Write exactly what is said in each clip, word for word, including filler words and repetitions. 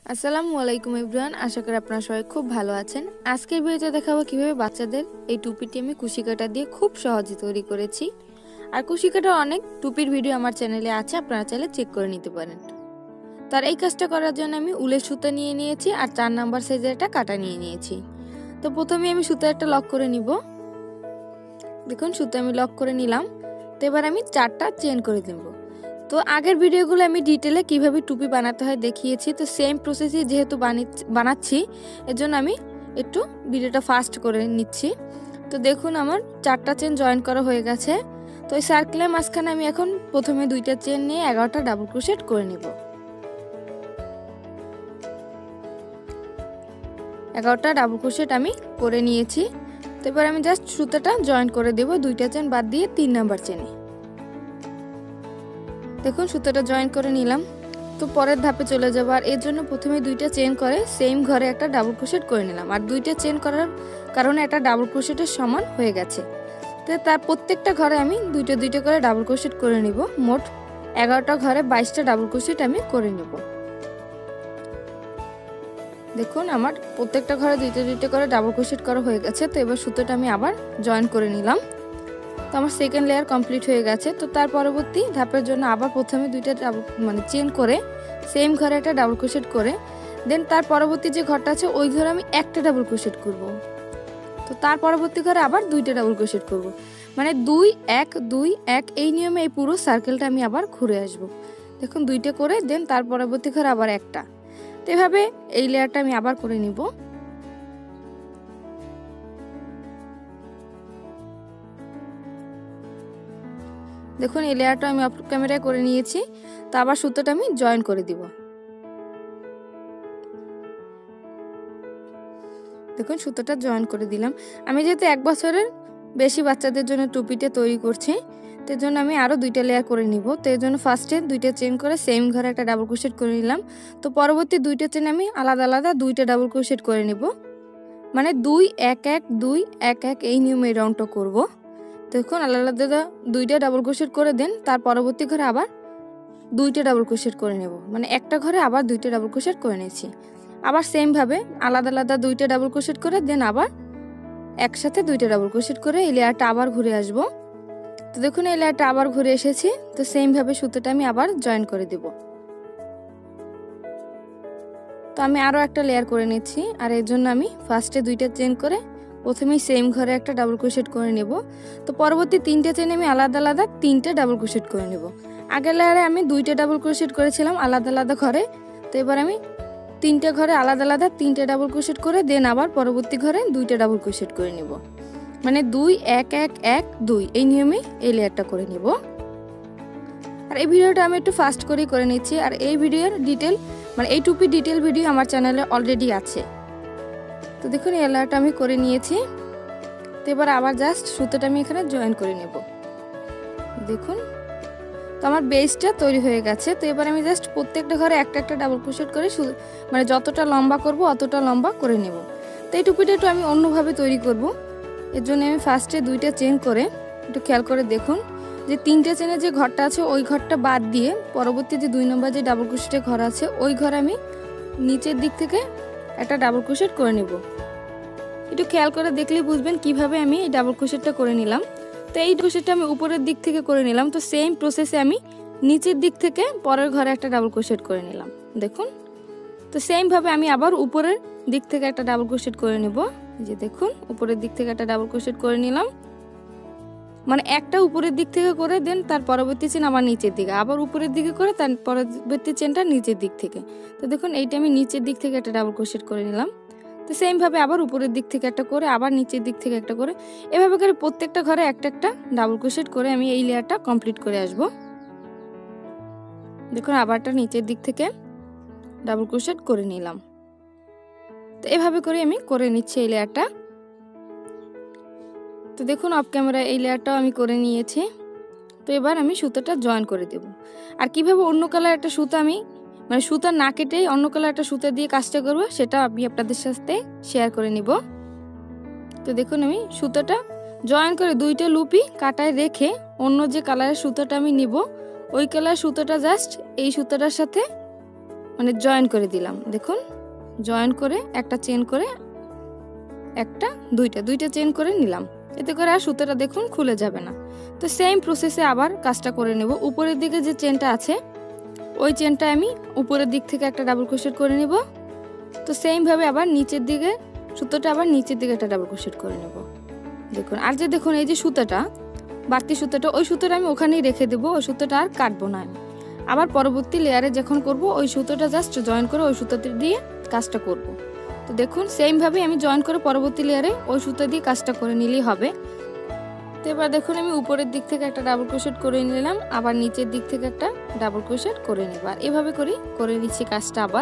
আসসালামু আলাইকুম এভরিওয়ান, আশা করি আপনারা সবাই খুব ভালো আছেন। আজকের ভিডিওতে দেখাবো কিভাবে বাচ্চাদের এই টুপিটি আমি কুশি কাটা দিয়ে খুব সহজে তৈরি করেছি। আর কুশি কাটার অনেক টুপির ভিডিও আমার চ্যানেলে আছে, আপনারা চাইলে চেক করে নিতে পারেন। তার এই কাজটা করার জন্য আমি উলের সুতা নিয়ে নিয়েছি আর চার নাম্বার সাইজের একটা কাটা নিয়ে নিয়েছি। তো প্রথমে আমি সুতা একটা লক করে নিব। দেখুন সুতা আমি লক করে নিলাম। তো এবার আমি চারটা চেন করে দেব। তো আগের ভিডিওগুলো আমি ডিটেলে কিভাবে টুপি বানাতে হয় দেখিয়েছি, তো সেম প্রসেসে যেহেতু বানাচ্ছি এর জন্য আমি একটু ভিডিওটা ফাস্ট করে নিচ্ছি। তো দেখুন আমার চারটা চেন জয়েন করা হয়ে গেছে। তো এই সার্কেলের মাঝখানে আমি এখন প্রথমে দুইটা চেন নিয়ে এগারোটা ডাবল ক্রোশেট করে নিব। এগারোটা ডাবল ক্রোশেট আমি করে নিয়েছি। তো এবার আমি জাস্ট সুতাটা জয়েন করে দেব দুইটা চেন বাদ দিয়ে তিন নাম্বার চেনে। দেখুন সুতোটা জয়েন করে নিলাম। তো পরের ধাপে চলে যাব। আর এর জন্য প্রথমে দুইটা চেন করে সেম ঘরে একটা ডাবল ক্রোশেট করে নিলাম। আর দুইটা চেন করার কারণে একটা ডাবল ক্রোশেটের সমান হয়ে গেছে। তো তার প্রত্যেকটা ঘরে আমি দুইটা দুইটা করে ডাবল ক্রোশেট করে নিব। মোট এগারোটা ঘরে বাইশটা ডাবল ক্রোশেট আমি করে নেব। দেখুন আমার প্রত্যেকটা ঘরে দুইটা দুইটা করে ডাবল ক্রোশেট করা হয়ে গেছে। তো এবার সুতোটা আমি আবার জয়েন করে নিলাম। তো আমার সেকেন্ড লেয়ার কমপ্লিট হয়ে গেছে। তো তার পরবর্তী ধাপের জন্য আবার প্রথমে দুইটা ডাবল মানে চেন করে সেম ঘরে একটা ডাবল ক্রোশেট করে দেন তার পরবর্তী যে ঘরটা আছে ওই ঘরে আমি একটা ডাবল ক্রোশেট করব। তো তার পরবর্তী ঘরে আবার দুইটা ডাবল ক্রোশেট করব, মানে দুই এক দুই এক এই নিয়মে এই পুরো সার্কেলটা আমি আবার ঘুরে আসব। দেখুন দুইটা করে দেন তার পরবর্তী ঘরে আবার একটা। তো এভাবে এই লেয়ারটা আমি আবার করে নিব। দেখুন এই লেয়ারটা আমি অফ ক্যামেরায় করে নিয়েছি। তো আবার সুতোটা আমি জয়েন করে দিব। দেখুন সুতোটা জয়েন করে দিলাম। আমি যেহেতু এক বছরের বেশি বাচ্চাদের জন্য টুপিটা তৈরি করছি, তো এর জন্য আমি আরও দুইটা লেয়ার করে নিব। তো এর জন্য ফার্স্টে দুইটা চেন করে সেম ঘরে একটা ডাবল ক্রোশেট করে নিলাম। তো পরবর্তী দুইটা চেন আমি আলাদা আলাদা দুইটা ডাবল ক্রোশেট করে নিব, মানে দুই এক এক দুই এক এক এই নিয়মে এই রাউন্ডটা করব। দেখুন আলাদা আলাদা দুইটা ডাবল ক্রোশেট করে দেন তার পরবর্তী ঘরে আবার দুইটা ডাবল ক্রোশেট করে নেব, মানে একটা ঘরে আবার দুইটা ডাবল ক্রোশেট করে নিয়েছি। আবার সেম ভাবে আলাদা আলাদা দুইটা ডাবল ক্রোশেট করে দেন আবার একসাথে দুইটা ডাবল ক্রোশেট করে এই লেয়ারটা আবার ঘুরে আসব। তো দেখুন এই লেয়ারটা আবার ঘুরে এসেছি। তো সেম ভাবে সুতোটা আমি আবার জয়েন করে দেব। তো আমি আরও একটা লেয়ার করে নিচ্ছি। আর এর জন্য আমি ফার্স্টে দুইটা চেন করে প্রথমেই সেম ঘরে একটা ডাবল ক্রোশেট করে নেব। তো পরবর্তী তিনটে চেনে আমি আলাদা আলাদা তিনটে ডাবল ক্রোশেট করে নেব। আগের লেয়ারে আমি দুইটা ডাবল ক্রোশেট করেছিলাম আলাদা আলাদা ঘরে। তো এবার আমি তিনটে ঘরে আলাদা আলাদা তিনটে ডাবল ক্রোশেট করে দেন আবার পরবর্তী ঘরে দুইটা ডাবল ক্রোশেট করে নেব, মানে দুই এক এক এক দুই এই নিয়মে এই লেয়ারটা করে নেব। আর এই ভিডিওটা আমি একটু ফাস্ট করেই করে নিচ্ছি। আর এই ভিডিওর ডিটেল মানে এই টুপি ডিটেল ভিডিও আমার চ্যানেলে অলরেডি আছে। তো দেখুন এই লেয়ারটা আমি করে নিয়েছি। তো এবার আবার জাস্ট সুতোটা আমি এখানে জয়েন করে নেব। দেখুন তো আমার বেসটা তৈরি হয়ে গেছে। তো এবার আমি জাস্ট প্রত্যেকটা ঘরে একটা একটা ডাবল ক্রোশেট করে মানে যতটা লম্বা করব অতটা লম্বা করে নেব। তো এই টুপিটা একটু আমি অন্যভাবে তৈরি করব। এর জন্য আমি ফার্স্টে দুইটা চেন করে একটু খেয়াল করে দেখুন যে তিনটে চেনের যে ঘরটা আছে ওই ঘরটা বাদ দিয়ে পরবর্তী যে দুই নম্বর যে ডাবল ক্রোশেটের ঘর আছে ওই ঘরে আমি নিচের দিক থেকে একটা ডাবল ক্রোশেট করে নেব। একটু খেয়াল করে দেখলেই বুঝবেন কিভাবে আমি এই ডাবল ক্রোশেটটা করে নিলাম। তো এই ক্রোশেটটা আমি উপরের দিক থেকে করে নিলাম। তো সেম প্রসেসে আমি নিচের দিক থেকে পরের ঘরে একটা ডাবল ক্রোশেট করে নিলাম। দেখুন তো সেম ভাবে আমি আবার উপরের দিক থেকে একটা ডাবল ক্রোশেট করে নেব। যে দেখুন উপরের দিক থেকে একটা ডাবল ক্রোশেট করে নিলাম, মানে একটা উপরের দিক থেকে করে দেন তার পরবর্তী চেন আবার নিচের দিকে, আবার উপরের দিকে করে তার পরবর্তী চেনটা নিচের দিক থেকে। তো দেখুন এইটা আমি নিচের দিক থেকে একটা ডাবল ক্রোশেট করে নিলাম। তো সেম ভাবে আবার উপরের দিক থেকে একটা করে আবার নিচের দিক থেকে একটা করে এভাবে করে প্রত্যেকটা ঘরে একটা একটা ডাবল ক্রোশেট করে আমি এই লেয়ারটা কমপ্লিট করে আসব। দেখুন আবারটা নিচের দিক থেকে ডাবল ক্রোশেট করে নিলাম। তো এভাবে করে আমি করে নিচ্ছি এই লেয়ারটা। তো দেখুন অফ ক্যামেরা এই লেয়ারটাও আমি করে নিয়েছি। তো এবার আমি সুতোটা জয়েন করে দেব। আর কিভাবে অন্য কালার একটা সুতা আমি মানে সুতা না কেটেই অন্য কালার একটা সুতা দিয়ে কাজটা করবো সেটা আমি আপনাদের সাথে শেয়ার করে নিব। তো দেখুন আমি সুতোটা জয়েন করে দুইটা লুপি কাটায় রেখে অন্য যে কালারের সুতোটা আমি নিব ওই কালার সুতোটা জাস্ট এই সুতোটার সাথে মানে জয়েন করে দিলাম। দেখুন জয়েন করে একটা চেন করে একটা দুইটা দুইটা চেন করে নিলাম, এতে করে আর সুতোটা দেখুন খুলে যাবে না। তো সেম প্রসেসে আবার কাজটা করে নেব। উপরের দিকে যে চেনটা আছে ওই চেনটা আমি উপরের দিক থেকে একটা ডাবল ক্রোশেট করে নেব। তো সেম ভাবে আবার নিচের দিকে সুতোটা আবার নিচের দিকে একটা ডাবল ক্রোশেট করে নেব। দেখুন আর যে দেখুন এই যে সুতোটা বাড়তি সুতোটা ওই সুতোটা আমি ওখানেই রেখে দেবো, ওই সুতোটা আর কাটবো না আমি। আবার পরবর্তী লেয়ারে যখন করব ওই সুতোটা জাস্ট জয়েন করে ওই সুতোতে দিয়ে কাজটা করব। তো দেখুন সেম ভাবে আমি জয়েন করে পরবর্তী লেয়ারে ওই সুতো দিয়ে কাজটা করে নিলেই হবে। তো এবার দেখুন আমি উপরের দিক থেকে একটা ডাবল ক্রোশেট করে নিলাম, আবার নিচের দিক থেকে একটা ডাবল ক্রোশেট করে নেব। আর এভাবে করি করে নিচ্ছি কাজটা। আবার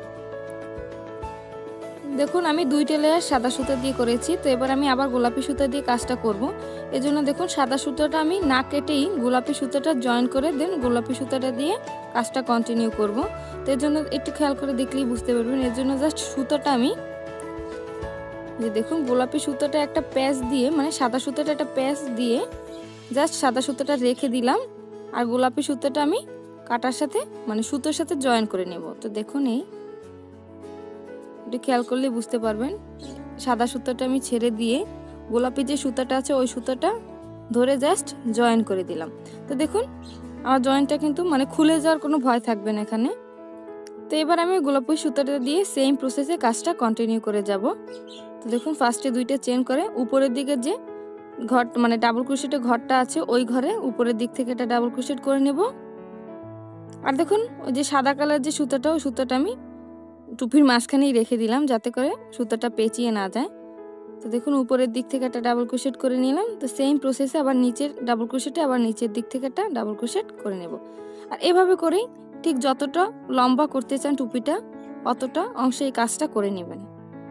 দেখুন আমি দুইটা লেয়ার সাদা সুতো দিয়ে করেছি। তো এবার আমি আবার গোলাপি সুতো দিয়ে কাজটা করব। এজন্য দেখুন সাদা সুতোটা আমি না কেটেই গোলাপি সুতোটা জয়েন করে দেন গোলাপি সুতোটা দিয়ে কাজটা কন্টিনিউ করব। তো এর জন্য একটু খেয়াল করে দেখলেই বুঝতে পারবেন। এর জন্য জাস্ট সুতোটা আমি যে দেখুন গোলাপি সুতোটা একটা প্যাচ দিয়ে মানে সাদা সুতোটা একটা প্যাচ দিয়ে জাস্ট সাদা সুতোটা রেখে দিলাম, আর গোলাপি সুতোটা আমি কাটার সাথে মানে সুতোর সাথে জয়েন করে নেব। তো দেখুন এই একটু খেয়াল করলে বুঝতে পারবেন। সাদা সুতোটা আমি ছেড়ে দিয়ে গোলাপি যে সুতোটা আছে ওই সুতোটা ধরে জাস্ট জয়েন করে দিলাম। তো দেখুন আমার জয়েনটা কিন্তু মানে খুলে যাওয়ার কোনো ভয় থাকবে না এখানে। তো এবার আমি গোলাপি সুতোটা দিয়ে সেম প্রসেসে কাজটা কন্টিনিউ করে যাব। তো দেখুন ফার্স্টে দুইটা চেন করে উপরের দিকে যে ঘর মানে ডাবল ক্রোশেটের ঘরটা আছে ওই ঘরে উপরের দিক থেকে একটা ডাবল ক্রোশেট করে নেব। আর দেখুন ওই যে সাদা কালার যে সুতোটা ওই সুতোটা আমি টুপির মাঝখানেই রেখে দিলাম যাতে করে সুতোটা পেঁচিয়ে না যায়। তো দেখুন উপরের দিক থেকে একটা ডাবল ক্রোশেট করে নিলাম। তো সেম প্রসেসে আবার নিচের ডাবল ক্রোশেটে আবার নিচের দিক থেকে একটা ডাবল ক্রোশেট করে নেব। আর এভাবে করেই ঠিক যতটা লম্বা করতে চান টুপিটা অতটা অংশে এই কাজটা করে নেবেন।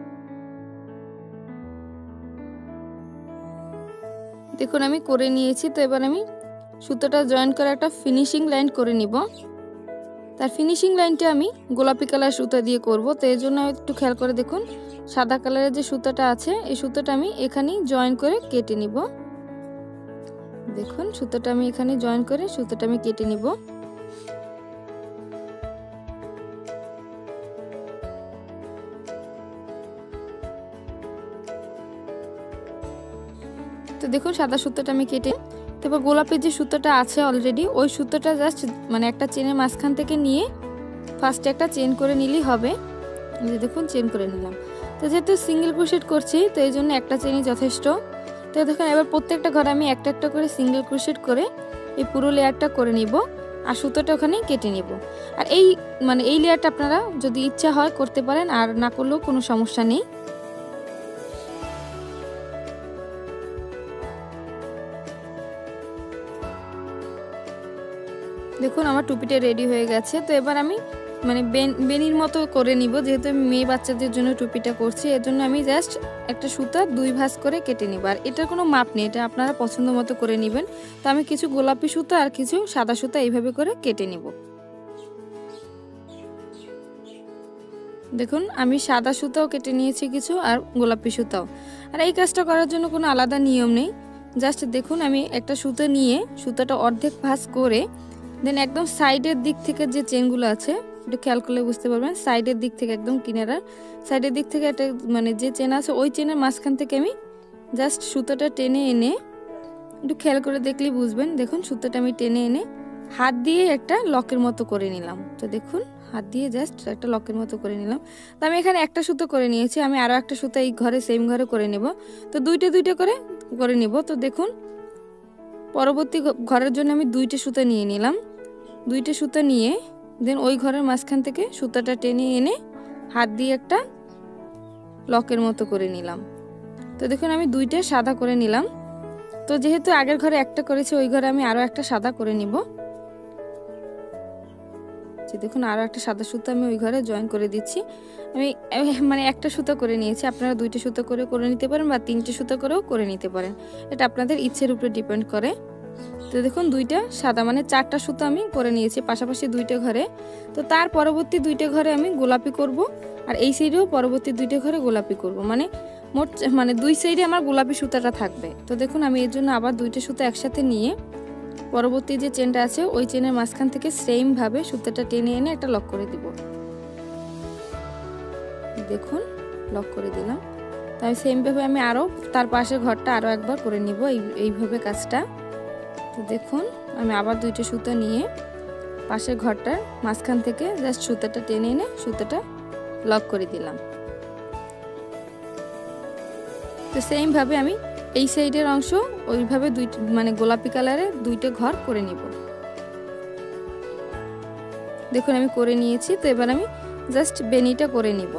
দেখুন আমি করে নিয়েছি। তো এবার আমি সুতোটা জয়েন করে একটা ফিনিশিং লাইন করে নিব। তার ফিনিশিং লাইনটা আমি গোলাপি কালার সুতা দিয়ে করব। তো এর জন্য একটু খেয়াল করে দেখুন সাদা কালারের যে সুতাটা আছে এই সুতাটা আমি এখানেই জয়েন করে কেটে নিব। দেখুন সুতাটা আমি এখানে জয়েন করে সুতাটা আমি কেটে নিব। তো দেখুন সাদা সুতাটা আমি কেটে তারপর গোলাপের যে সুতাটা আছে অলরেডি ওই সুতাটা জাস্ট মানে একটা চেনের মাঝখান থেকে নিয়ে ফার্স্টে একটা চেন করে নিলেই হবে। এই যে দেখুন চেন করে নিলাম। তো যেহেতু সিঙ্গেল ক্রোশেট করছি তো এই জন্য একটা চেনই যথেষ্ট। তো দেখুন এবার প্রত্যেকটা ঘরে আমি একটা একটা করে সিঙ্গেল ক্রোশেট করে এই পুরো লেয়ারটা করে নিব আর সুতোটা ওখানে কেটে নিব। আর এই মানে এই লেয়ারটা আপনারা যদি ইচ্ছা হয় করতে পারেন, আর না করলেও কোনো সমস্যা নেই। দেখুন আমার টুপিটা রেডি হয়ে গেছে। তো এবার আমি মানে বেনির মতো করে নিব, যেহেতু আমি মেয়ে বাচ্চাদের জন্য টুপিটা করছি এর জন্য আমি জাস্ট একটা সুতা দুই ভাঁজ করে কেটে নিব। আর এটার কোনো মাপ নেই, এটা আপনারা পছন্দ মতো করে নেবেন। তো আমি কিছু গোলাপি সুতা আর কিছু সাদা সুতা এইভাবে করে কেটে নিব। দেখুন আমি সাদা সুতাও কেটে নিয়েছি কিছু আর গোলাপি সুতাও। আর এই কাজটা করার জন্য কোনো আলাদা নিয়ম নেই। জাস্ট দেখুন আমি একটা সুতো নিয়ে সুতাটা অর্ধেক ভাঁজ করে দেন একদম সাইডের দিক থেকে যে চেনগুলো আছে একটু খেয়াল করলে বুঝতে পারবেন। সাইডের দিক থেকে একদম কিনারার সাইডের দিক থেকে একটা মানে যে চেন আছে ওই চেনের মাঝখান থেকে আমি জাস্ট সুতোটা টেনে এনে একটু খেয়াল করে দেখলেই বুঝবেন। দেখুন সুতোটা আমি টেনে এনে হাত দিয়ে একটা লকের মতো করে নিলাম। তো দেখুন হাত দিয়ে জাস্ট একটা লকের মতো করে নিলাম। তো আমি এখানে একটা সুতো করে নিয়েছি, আমি আরও একটা সুতো এই ঘরে সেম ঘরে করে নেব। তো দুইটা দুইটা করে করে নিব। তো দেখুন পরবর্তী ঘরের জন্য আমি দুইটা সুতো নিয়ে নিলাম। দুইটা সুতো নিয়ে দেন ওই ঘরের মাঝখান থেকে সুতাটা টেনে এনে হাত দিয়ে একটা লকের মতো করে নিলাম। তো দেখুন আমি দুইটা সাদা করে নিলাম। তো যেহেতু আগের ঘরে একটা করেছি ওই ঘরে আমি আরও একটা সাদা করে নিব। দেখুন আরও একটা সাদা সুতো আমি ওই ঘরে জয়েন করে দিচ্ছি। আমি মানে একটা সুতো করে নিয়েছি, আপনারা দুইটা সুতো করে করে নিতে পারেন বা তিনটে সুতো করেও করে নিতে পারেন, এটা আপনাদের ইচ্ছের উপরে ডিপেন্ড করে। তো দেখুন দুইটা সাদা মানে চারটা সুতো আমি করে নিয়েছি পাশাপাশি দুইটা ঘরে। তো তার পরবর্তী দুইটা ঘরে আমি গোলাপি করব আর এই সাইডেও পরবর্তী দুইটা ঘরে গোলাপি করব, মানে মোট মানে দুই সাইডে আমার গোলাপি সুতাটা থাকবে। তো দেখুন আমি এর জন্য আবার দুইটা সুতো একসাথে নিয়ে পরবর্তী যে চেনটা আছে ওই চেনের মাঝখান থেকে সেম ভাবে সুতাটা টেনে এনে একটা লক করে দিব। দেখুন লক করে দিলাম। তো আমি সেমভাবে আমি আরও তার পাশের ঘরটা আরও একবার করে নিব এই এইভাবে কাজটা। তো দেখুন আমি আবার দুইটা সুতো নিয়ে পাশের ঘরটার মাঝখান থেকে জাস্ট সুতাটা টেনে এনে সুতাটা লক করে দিলাম। তো সেমভাবে আমি এই সাইডের অংশ ওইভাবে দুইটা মানে গোলাপি কালারের দুইটা ঘর করে নিব। দেখুন আমি করে নিয়েছি। তো এবার আমি জাস্ট বেনিটা করে নিব।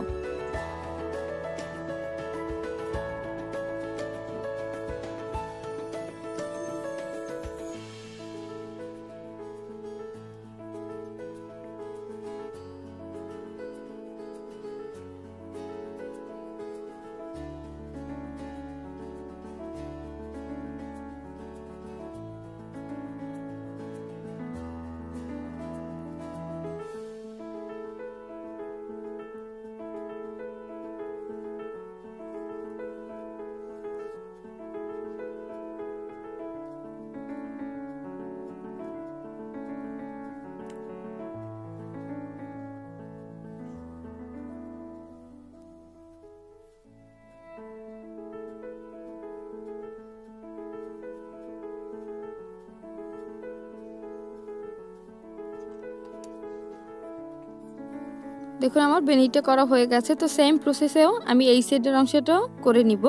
দেখুন আমার বেনিটা করা হয়ে গেছে। তো সেম প্রসেসেও আমি এই সাইডের অংশটাও করে নিব।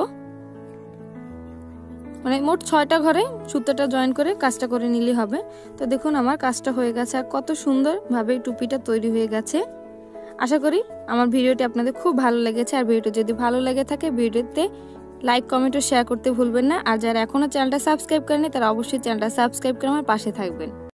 মানে মোট ছয়টা ঘরে সুতোটা জয়েন করে কাজটা করে নিলে হবে। তো দেখুন আমার কাজটা হয়ে গেছে আর কত সুন্দরভাবে টুপিটা তৈরি হয়ে গেছে। আশা করি আমার ভিডিওটি আপনাদের খুব ভালো লেগেছে। আর ভিডিওটি যদি ভালো লেগে থাকে ভিডিওতে লাইক কমেন্ট ও শেয়ার করতে ভুলবেন না। আর যারা এখনও চ্যানেলটা সাবস্ক্রাইব করেনি তারা অবশ্যই চ্যানেলটা সাবস্ক্রাইব করে আমার পাশে থাকবেন।